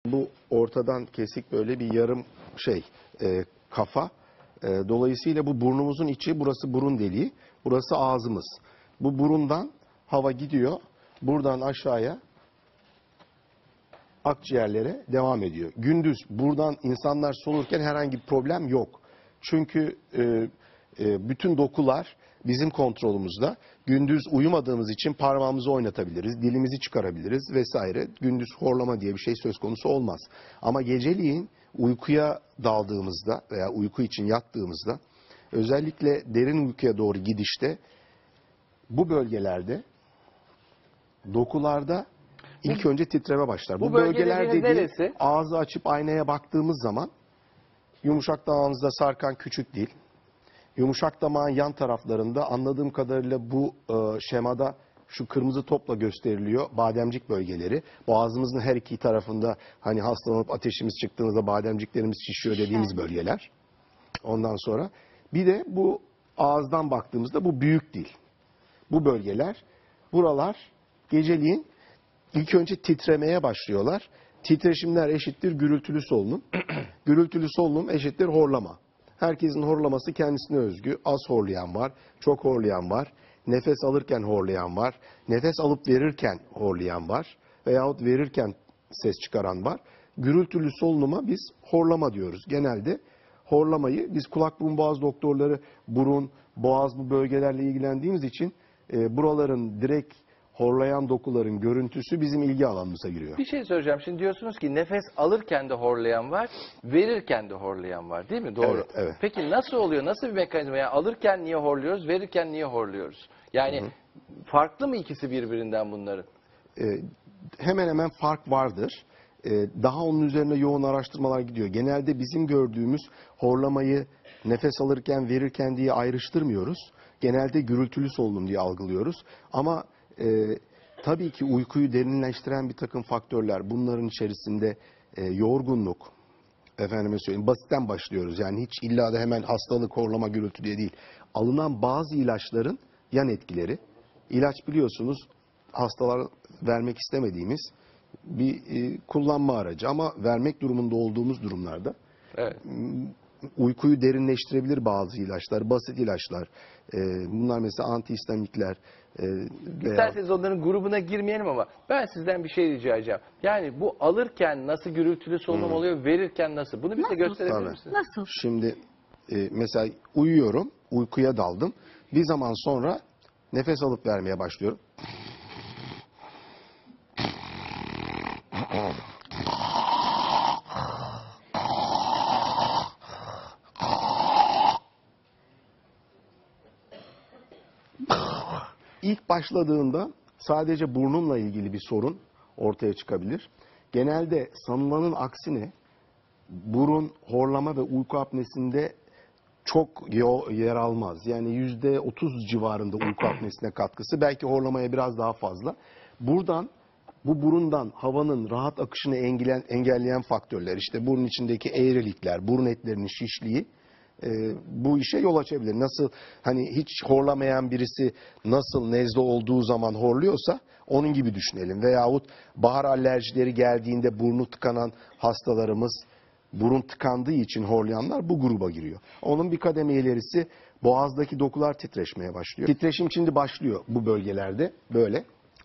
Bu ortadan kesik böyle bir yarım kafa. Dolayısıyla bu burnumuzun içi, burası burun deliği, burası ağzımız. Bu burundan hava gidiyor, buradan aşağıya akciğerlere devam ediyor. Gündüz buradan insanlar solurken herhangi bir problem yok. Çünkü bütün dokular bizim kontrolümüzde. Gündüz uyumadığımız için parmağımızı oynatabiliriz, dilimizi çıkarabiliriz vesaire. Gündüz horlama diye bir şey söz konusu olmaz. Ama geceliğin uykuya daldığımızda veya uyku için yattığımızda, özellikle derin uykuya doğru gidişte bu bölgelerde, dokularda ilk önce titreme başlar. Bu bölgeler dediği neresi? ağzı açıp aynaya baktığımız zaman yumuşak damağımızda sarkan küçük dil, yumuşak damağın yan taraflarında anladığım kadarıyla bu şemada şu kırmızı topla gösteriliyor bademcik bölgeleri. Boğazımızın her iki tarafında hani hastalanıp ateşimiz çıktığında bademciklerimiz şişiyor dediğimiz bölgeler. Ondan sonra bir de bu ağızdan baktığımızda bu büyük dil. Bu bölgeler, buralar geceliğin ilk önce titremeye başlıyorlar. Titreşimler eşittir gürültülü solunum. Gürültülü solunum eşittir horlama. Herkesin horlaması kendisine özgü. Az horlayan var, çok horlayan var. Nefes alırken horlayan var. Nefes alıp verirken horlayan var. Veyahut verirken ses çıkaran var. Gürültülü solunuma biz horlama diyoruz. Genelde horlamayı biz kulak burun boğaz doktorları burun, boğaz bu bölgelerle ilgilendiğimiz için buraların direkt horlayan dokuların görüntüsü bizim ilgi alanımıza giriyor. Bir şey söyleyeceğim. Şimdi diyorsunuz ki nefes alırken de horlayan var, verirken de horlayan var, değil mi? Doğru. Evet, evet. Peki nasıl oluyor? Nasıl bir mekanizma? Yani alırken niye horluyoruz, verirken niye horluyoruz? Yani farklı mı ikisi birbirinden bunların? Hemen hemen fark vardır. Daha onun üzerine yoğun araştırmalar gidiyor. Genelde bizim gördüğümüz horlamayı nefes alırken, verirken diye ayrıştırmıyoruz. Genelde gürültülü solunum diye algılıyoruz. Ama tabii ki uykuyu derinleştiren bir takım faktörler. Bunların içerisinde yorgunluk, efendime söyleyeyim, basitten başlıyoruz. Yani hiç illa da hemen hastalık, horlama, gürültü diye değil. Alınan bazı ilaçların yan etkileri. İlaç biliyorsunuz hastalara vermek istemediğimiz bir kullanma aracı. Ama vermek durumunda olduğumuz durumlarda Evet. uykuyu derinleştirebilir bazı ilaçlar, basit ilaçlar. Bunlar mesela antihistamikler. İsterseniz onların grubuna girmeyelim ama ben sizden bir şey rica edeceğim. Yani bu alırken nasıl gürültülü solunum oluyor, verirken nasıl? Bunu bize gösterebilir Tabii. misiniz? Nasıl? Şimdi mesela uyuyorum, uykuya daldım. Bir zaman sonra nefes alıp vermeye başlıyorum. İlk başladığında sadece burnumla ilgili bir sorun ortaya çıkabilir. Genelde sanılanın aksine burun, horlama ve uyku apnesinde çok yer almaz. Yani %30 civarında uyku apnesine katkısı. Belki horlamaya biraz daha fazla. Buradan, bu burundan havanın rahat akışını engelleyen faktörler, işte burun içindeki eğrilikler, burun etlerinin şişliği, bu işe yol açabilir. Nasıl hani hiç horlamayan birisi nasıl nezle olduğu zaman horluyorsa onun gibi düşünelim. Veyahut bahar alerjileri geldiğinde burnu tıkanan hastalarımız, burun tıkandığı için horlayanlar bu gruba giriyor. Onun bir kademe ilerisi boğazdaki dokular titreşmeye başlıyor. Titreşim şimdi başlıyor bu bölgelerde böyle.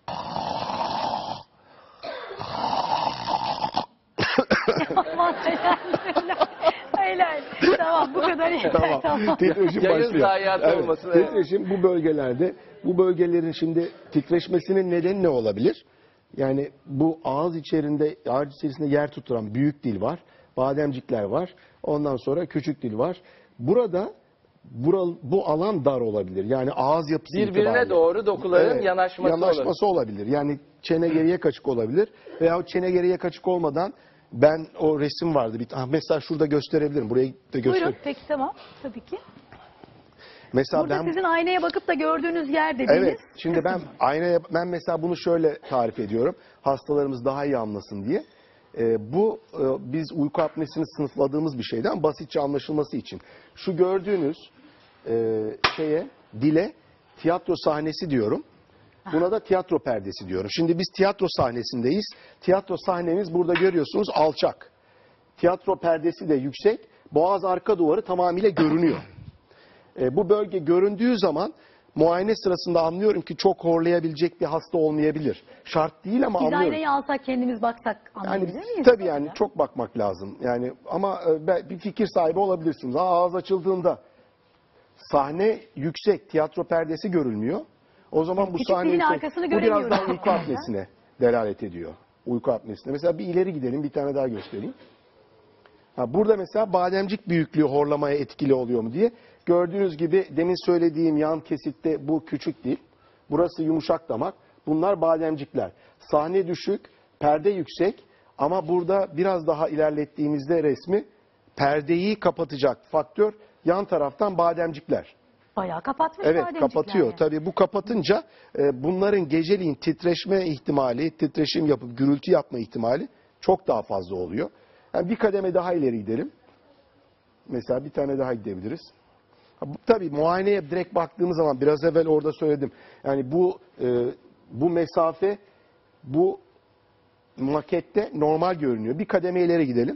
Helal. Tamam, bu kadar yeter. Tamam. Titreşim Yayın başlıyor. zayiatı olmasın, evet. Titreşim bu bölgelerde, bu bölgelerin şimdi titreşmesinin nedeni ne olabilir? Yani bu ağız içerisinde yer tuturan büyük dil var, bademcikler var, ondan sonra küçük dil var. Burada bu alan dar olabilir. Yani ağız yapısı Birbirine itibariyle. doğru dokuların Evet, yanaşması olabilir. Yani çene geriye kaçık olabilir veya çene geriye kaçık olmadan ben o resim vardı. Mesela şurada gösterebilirim. Buraya da göster. Buyurun, peki tamam. Tabii ki. Mesela Burada sizin aynaya bakıp da gördüğünüz yer dediğiniz. Evet. Şimdi ben mesela bunu şöyle tarif ediyorum. Hastalarımız daha iyi anlasın diye. Biz uyku apnesini sınıfladığımız bir şeyden basitçe anlaşılması için. Şu gördüğünüz dile tiyatro sahnesi diyorum. Buna da tiyatro perdesi diyorum. Şimdi biz tiyatro sahnesindeyiz. Tiyatro sahnemiz burada görüyorsunuz alçak. Tiyatro perdesi de yüksek. Boğaz arka duvarı tamamıyla görünüyor. Bu bölge göründüğü zaman muayene sırasında anlıyorum ki çok horlayabilecek bir hasta olmayabilir. Şart değil ama Biz anlıyorum. aynayı alsak kendimiz baksak anlayabilir Yani miyiz? tabii yani çok bakmak lazım. Yani ama bir fikir sahibi olabilirsiniz. Ağız açıldığında sahne yüksek, tiyatro perdesi görülmüyor. O zaman bu küçük sahne dilin yüksek. arkasını Bu biraz göremiyoruz daha uyku aslında. apnesine delalet ediyor. Uyku apnesine. Mesela bir ileri gidelim, bir tane daha göstereyim. Burada mesela bademcik büyüklüğü horlamaya etkili oluyor mu diye. Gördüğünüz gibi demin söylediğim yan kesitte bu küçük dil. Burası yumuşak damak. Bunlar bademcikler. Sahne düşük, perde yüksek ama burada biraz daha ilerlettiğimizde resmi perdeyi kapatacak faktör yan taraftan bademcikler. Bayağı kapatmış Evet bademcikler kapatıyor. yani. Tabii bu kapatınca bunların geceliğin titreşme ihtimali, titreşim yapıp gürültü yapma ihtimali çok daha fazla oluyor. Yani bir kademe daha ileri gidelim. Mesela bir tane daha gidebiliriz. Tabii muayeneye direkt baktığımız zaman biraz evvel orada söyledim. Yani bu mesafe bu makette normal görünüyor. Bir kademe ileri gidelim.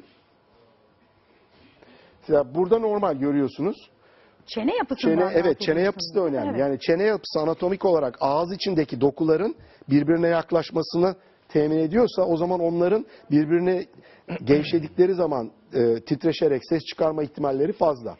Mesela burada normal görüyorsunuz. Çene yapısından Evet, çene yapısı da önemli. Evet. Yani çene yapısı anatomik olarak ağız içindeki dokuların birbirine yaklaşmasını temin ediyorsa o zaman onların birbirine gevşedikleri zaman titreşerek ses çıkarma ihtimalleri fazla.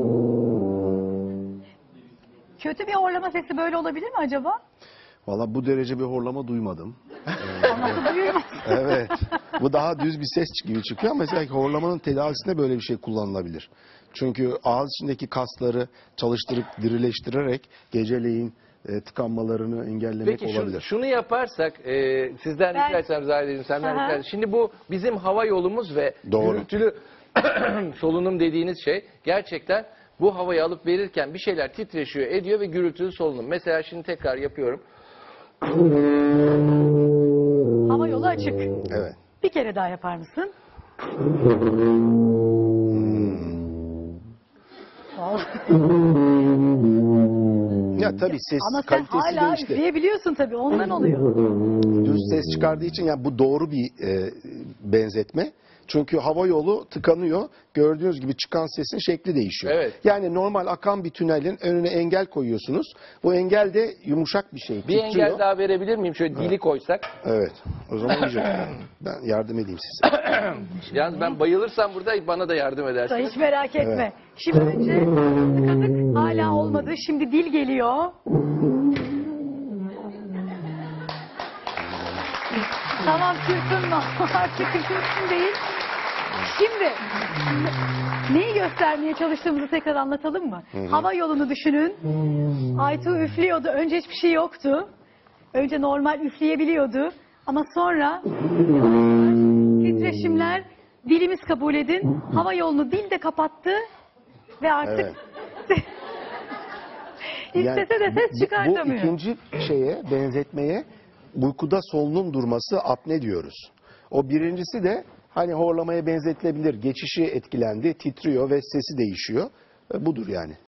Kötü bir horlama sesi böyle olabilir mi acaba? Valla bu derece bir horlama duymadım. Nasıl duyuyor? Evet. Bu daha düz bir ses gibi çıkıyor ama mesela horlamanın tedavisinde böyle bir şey kullanılabilir. Çünkü ağız içindeki kasları çalıştırıp dirileştirerek geceleyin tıkanmalarını engellemek Peki olabilir. şunu yaparsak sizden Ben- rica etsem Zahide Hanım, senden Aha. rica etsem. Şimdi bu bizim hava yolumuz ve Doğru. gürültülü solunum dediğiniz şey gerçekten bu havayı alıp verirken bir şeyler titreşiyor, ediyor ve gürültülü solunum. Mesela şimdi tekrar yapıyorum. Hava yolu açık. Evet. Bir kere daha yapar mısın? Vallahi. Ya tabii ses Ama sen kalitesi hala değişti. üfleyebiliyorsun tabii ondan oluyor. Düz ses çıkardığı için yani bu doğru bir benzetme. Çünkü hava yolu tıkanıyor. Gördüğünüz gibi çıkan sesin şekli değişiyor. Evet. Yani normal akan bir tünelin önüne engel koyuyorsunuz. Bu engel de yumuşak bir şey. Bir titriyor. engel daha verebilir miyim? Şöyle dili koysak. Evet. O zaman iyice. Ben yardım edeyim size. Yalnız ben bayılırsam burada bana da yardım edersin. Hiç merak etme. Evet. Şimdi önce tıkadık hala olmadı. Şimdi dil geliyor. Tamam çırpınma. Artık çırpın değil. Şimdi neyi göstermeye çalıştığımızı tekrar anlatalım mı? Hava yolunu düşünün. Aytu üflüyordu. Önce hiçbir şey yoktu. Önce normal üfleyebiliyordu. Ama sonra titreşimler, dilimiz kabul edin. Hava yolunu dil de kapattı ve artık istese de ses Bu çıkartamıyor. ikinci şeye, benzetmeye uykuda solunum durması apne diyoruz. O birincisi de hani horlamaya benzetilebilir. Geçişi etkilendi, titriyor ve sesi değişiyor. Budur yani.